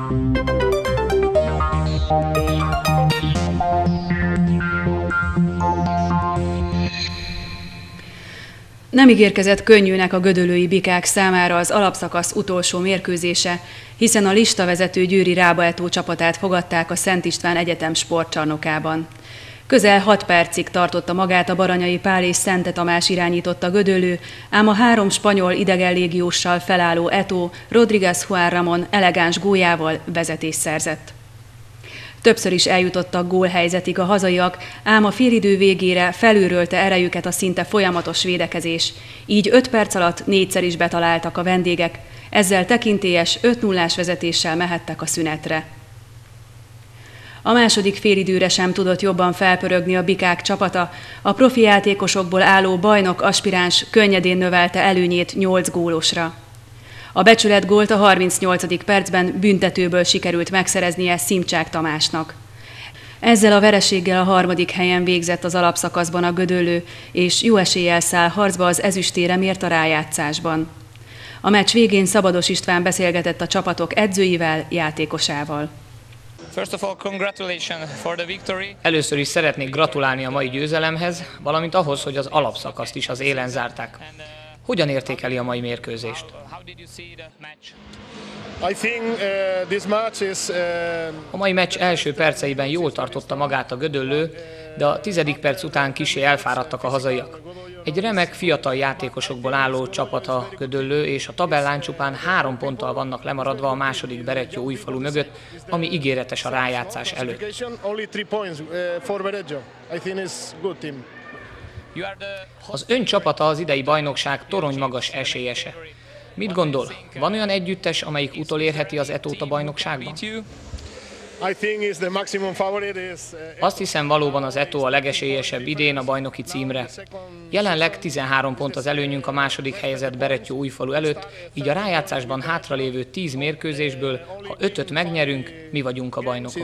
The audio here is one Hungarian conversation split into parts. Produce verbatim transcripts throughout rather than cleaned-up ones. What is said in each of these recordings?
Nem ígérkezett könnyűnek a gödöllői bikák számára az alapszakasz utolsó mérkőzése, hiszen a listavezető Győri Rába Eto csapatát fogadták a Szent István Egyetem sportcsarnokában. Közel hat percig tartotta magát a Baranyai Pál és Szente Tamás irányította gödöllő, ám a három spanyol idegenlégióssal felálló Eto Rodríguez Juan Ramón elegáns góljával vezetést szerzett. Többször is eljutottak gólhelyzetig a hazaiak, ám a félidő végére felülrölte erejüket a szinte folyamatos védekezés. Így öt perc alatt négyszer is betaláltak a vendégek, ezzel tekintélyes öt nullás vezetéssel mehettek a szünetre. A második félidőre sem tudott jobban felpörögni a bikák csapata, a profi játékosokból álló bajnok aspiráns könnyedén növelte előnyét nyolc gólosra. A becsület gólt a harmincnyolcadik percben büntetőből sikerült megszereznie Szimcsák Tamásnak. Ezzel a vereséggel a harmadik helyen végzett az alapszakaszban a gödöllő, és jó eséllyel száll harcba az ezüstérem ért a rájátszásban. A meccs végén Szabados István beszélgetett a csapatok edzőivel, játékosával. Először is szeretnék gratulálni a mai győzelemhez, valamint ahhoz, hogy az alapszakaszt is az élen zárták. Hogyan értékeli a mai mérkőzést? A mai meccs első perceiben jól tartotta magát a gödöllő, de a tizedik perc után kissé elfáradtak a hazaiak. Egy remek fiatal játékosokból álló csapat a gödöllő, és a tabellán csupán három ponttal vannak lemaradva a második Berettyó Újfalu mögött, ami ígéretes a rájátszás előtt. Az ön csapata az idei bajnokság toronymagas esélyese. Mit gondol? Van olyan együttes, amelyik utolérheti az Etót a bajnokságban? Azt hiszem, valóban az Eto a legesélyesebb idén a bajnoki címre. Jelenleg tizenhárom pont az előnyünk a második helyezett Berettyó Újfalu előtt, így a rájátszásban hátralévő tíz mérkőzésből, ha ötöt megnyerünk, mi vagyunk a bajnokok.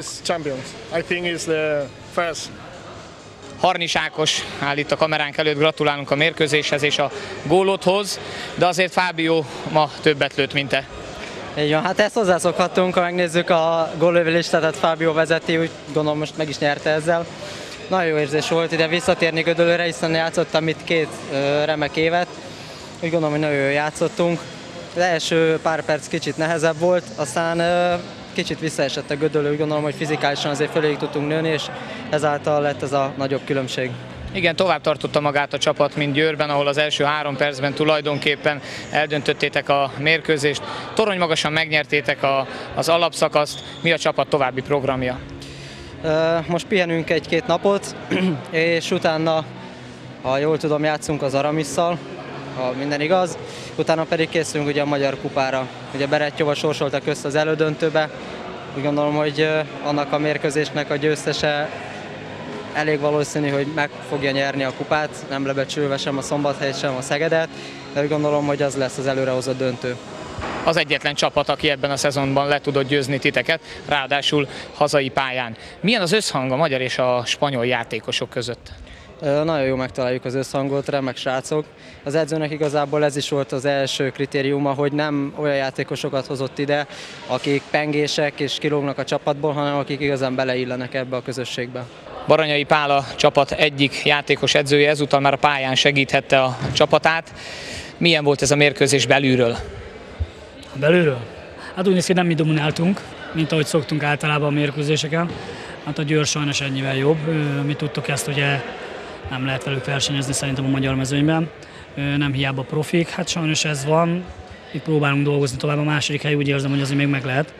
Harnis Ákos áll itt a kameránk előtt, gratulálunk a mérkőzéshez és a gólodhoz, de azért Fábio ma többet lőtt, mint te. Így van, hát ezt hozzászokhattunk, ha megnézzük a góllövőlistát, tehát Fábio vezeti, úgy gondolom most meg is nyerte ezzel. Nagyon jó érzés volt ide visszatérni Gödöllőre, hiszen játszottam itt két ö, remek évet. Úgy gondolom, hogy nagyon jól játszottunk. Az első pár perc kicsit nehezebb volt, aztán ö, kicsit visszaesett a Gödöllő, úgy gondolom, hogy fizikálisan azért föléig tudtunk nőni, és ezáltal lett ez a nagyobb különbség. Igen, tovább tartotta magát a csapat, mint Győrben, ahol az első három percben tulajdonképpen eldöntöttétek a mérkőzést. Torony magasan megnyertétek a, az alapszakaszt. Mi a csapat további programja? Most pihenünk egy-két napot, és utána, ha jól tudom, játszunk az Aramisszal, ha minden igaz. Utána pedig készülünk ugye a Magyar Kupára. Ugye Berettyóval sorsoltak össze az elődöntőbe. Úgy gondolom, hogy annak a mérkőzésnek a győztese elég valószínű, hogy meg fogja nyerni a kupát, nem lebecsülve sem a Szombathelyet, sem a Szegedet, de úgy gondolom, hogy az lesz az előrehozott döntő. Az egyetlen csapat, aki ebben a szezonban le tudott győzni titeket, ráadásul hazai pályán. Milyen az összhang a magyar és a spanyol játékosok között? Nagyon jó megtaláljuk az összhangot, remek srácok. Az edzőnek igazából ez is volt az első kritériuma, hogy nem olyan játékosokat hozott ide, akik pengések és kilógnak a csapatból, hanem akik igazán beleillenek ebbe a közösségbe. Baranyai Pál a csapat egyik játékos edzője, ezúttal már a pályán segíthette a csapatát. Milyen volt ez a mérkőzés belülről? Belülről? Hát úgy néz ki, nem mi domináltunk, mint ahogy szoktunk általában a mérkőzéseken. Hát a Győr sajnos ennyivel jobb. Mi tudtuk ezt, ugye nem lehet velük versenyezni szerintem a magyar mezőnyben. Nem hiába profik, hát sajnos ez van. Itt próbálunk dolgozni tovább, a második hely úgy érzem, hogy azért még meg lehet.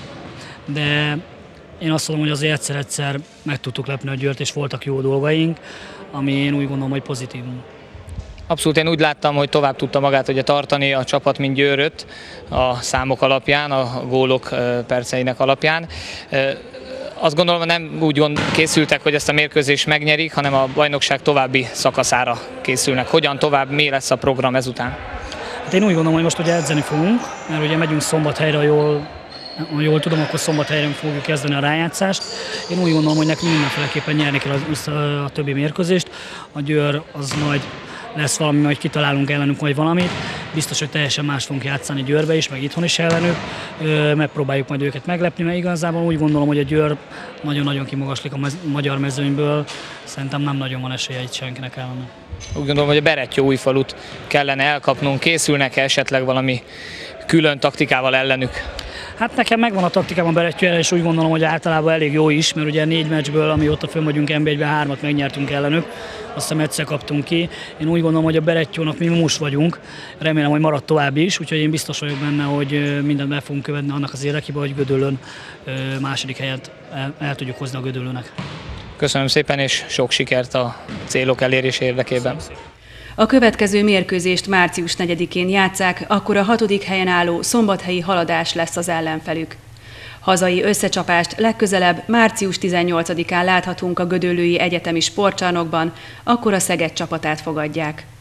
De én azt mondom, hogy azért egyszer-egyszer meg tudtuk lepni a Győrt, és voltak jó dolgaink, ami én úgy gondolom, hogy pozitívum. Abszolút, én úgy láttam, hogy tovább tudta magát ugye tartani a csapat, mint Győröt a számok alapján, a gólok perceinek alapján. Azt gondolom, hogy nem úgy készültek, hogy ezt a mérkőzést megnyerik, hanem a bajnokság további szakaszára készülnek. Hogyan tovább, mi lesz a program ezután? Hát én úgy gondolom, hogy most ugye edzeni fogunk, mert ugye megyünk Szombathelyre, jól, ha jól tudom, akkor Szombathelyre fogjuk kezdeni a rájátszást. Én úgy gondolom, hogy nekünk mindenféleképpen nyerni kell a, a többi mérkőzést. A Győr az majd lesz valami, majd kitalálunk ellenük majd valamit. Biztos, hogy teljesen más fogunk játszani Győrbe is, meg itthon is ellenük. Megpróbáljuk majd őket meglepni, mert igazából úgy gondolom, hogy a Győr nagyon-nagyon kimagaslik a mez- magyar mezőnyből. Szerintem nem nagyon van esélye itt senkinek ellene. Úgy gondolom, hogy a Berettyóújfalut kellene elkapnunk. Készülnek-e esetleg valami külön taktikával ellenük? Hát nekem megvan a taktikám a Berettyó ellen, és úgy gondolom, hogy általában elég jó is, mert ugye négy meccsből, amióta fönn vagyunk en bé egyben, hármat megnyertünk ellenük, azt hiszem egyszer kaptunk ki. Én úgy gondolom, hogy a Berettyónak mi most vagyunk, remélem, hogy marad tovább is, úgyhogy én biztos vagyok benne, hogy mindent be fogunk követni annak az érdekében, hogy Gödöllőn második helyet el, el tudjuk hozni a Gödöllőnek. Köszönöm szépen, és sok sikert a célok elérés érdekében. A következő mérkőzést március negyedikén játsszák, akkor a hatodik helyen álló Szombathelyi Haladás lesz az ellenfelük. Hazai összecsapást legközelebb március tizennyolcadikán láthatunk a Gödöllői Egyetemi Sportcsarnokban, akkor a Szeged csapatát fogadják.